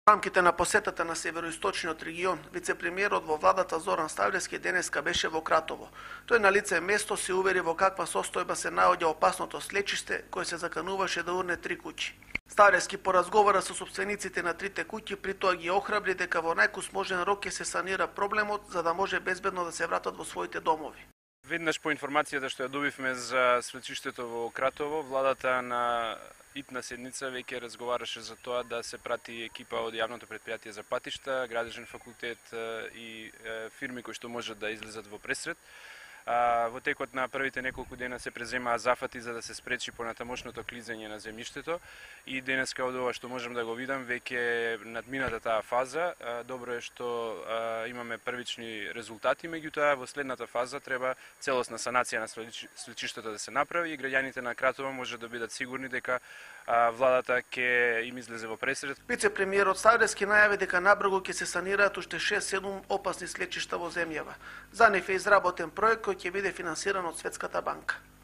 Во рамките на посетата на североисточниот регион, вице-премиерот во владата Зоран Ставлевски денеска беше во Кратово. Тој на лице место се увери во каква состојба се наоѓа опасното слечиште кој се закануваше да урне 3 куќи. Ставлевски поразговара со собствениците на трите куќи, при тоа ги охрабри дека во најкусможен рок ќе се санира проблемот за да може безбедно да се вратат во своите домови. Веднаш по информацијата што ја добивме за свлечиштето во Кратово, владата на итна седница веќе разговараше за тоа да се прати екипа од јавното претпријатие за патишта, градежен факултет и фирми кои што можат да излезат во пресред. Во текот на првите неколку дена се преземаа зафати за да се спречи понатамошното клизење на земјиштето и денеска од ова што можам да го видам веќе надмината таа фаза. Добро е што имаме првични резултати, меѓутоа во следната фаза треба целосна санација на свлечиштето да се направи и граѓаните на Кратово може да бидат сигурни дека владата ќе им излезе во пресред. Вице-премиерот Ставлевски најави дека набрзо ќе се санираат уште 6-7 опасни слечишта во земјава. За нив е изработен проект кој ќе биде финансиран од Светската банка.